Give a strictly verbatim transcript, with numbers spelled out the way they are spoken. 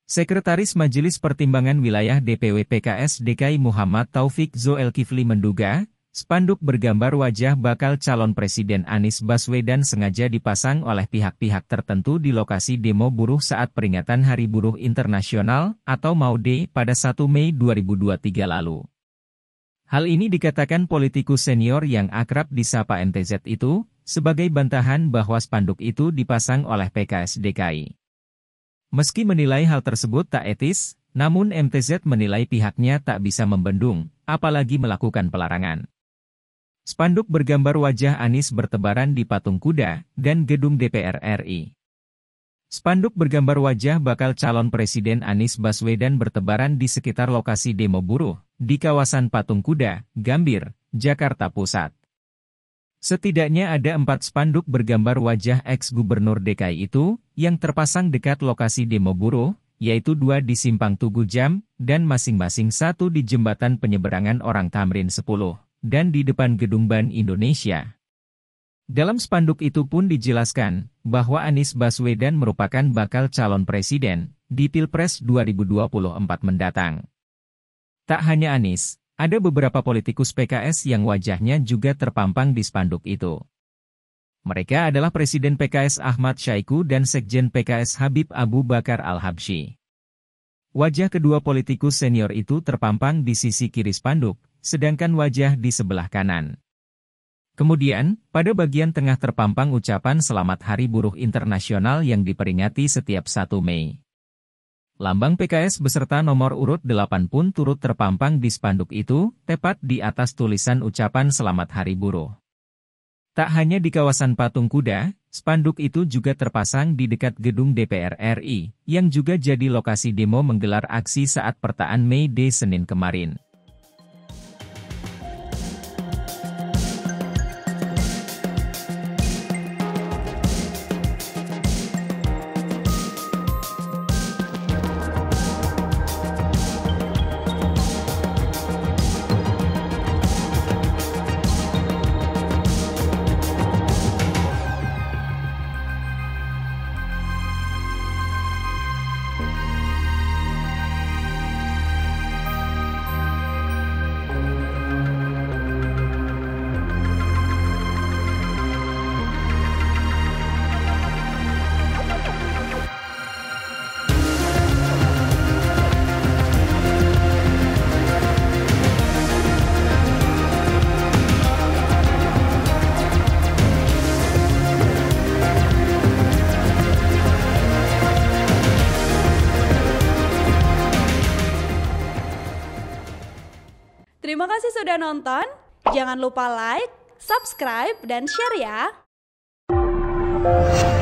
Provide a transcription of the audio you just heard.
Sekretaris Majelis Pertimbangan Wilayah D P W P K S D K I Muhammad Taufik Zulkifli menduga, spanduk bergambar wajah bakal calon Presiden Anies Baswedan sengaja dipasang oleh pihak-pihak tertentu di lokasi demo buruh saat peringatan Hari Buruh Internasional atau M A U D pada satu Mei dua ribu dua puluh tiga lalu. Hal ini dikatakan politikus senior yang akrab disapa M T Z itu, sebagai bantahan bahwa spanduk itu dipasang oleh P K S D K I. Meski menilai hal tersebut tak etis, namun M T Z menilai pihaknya tak bisa membendung, apalagi melakukan pelarangan. Spanduk bergambar wajah Anies bertebaran di patung kuda dan gedung D P R R I. Spanduk bergambar wajah bakal calon Presiden Anies Baswedan bertebaran di sekitar lokasi demo buruh, di kawasan Patung Kuda, Gambir, Jakarta Pusat. Setidaknya ada empat spanduk bergambar wajah ex-gubernur D K I itu, yang terpasang dekat lokasi demo buruh, yaitu dua di Simpang Tugu Jam, dan masing-masing satu di Jembatan Penyeberangan Orang Tamrin sepuluh, dan di depan Gedung Bank Indonesia. Dalam spanduk itu pun dijelaskan, bahwa Anies Baswedan merupakan bakal calon presiden, di Pilpres dua ribu dua puluh empat mendatang. Tak hanya Anies, ada beberapa politikus P K S yang wajahnya juga terpampang di spanduk itu. Mereka adalah Presiden P K S Ahmad Syaiqo dan Sekjen P K S Habib Abu Bakar Al-Habsyi. Wajah kedua politikus senior itu terpampang di sisi kiri spanduk, sedangkan wajah di sebelah kanan. Kemudian, pada bagian tengah terpampang ucapan Selamat Hari Buruh Internasional yang diperingati setiap satu Mei. Lambang P K S beserta nomor urut delapan pun turut terpampang di spanduk itu, tepat di atas tulisan ucapan Selamat Hari Buruh. Tak hanya di kawasan Patung Kuda, spanduk itu juga terpasang di dekat gedung D P R R I, yang juga jadi lokasi demo menggelar aksi saat perayaan May Day Senin kemarin. Terima kasih sudah nonton, jangan lupa like, subscribe, dan share ya!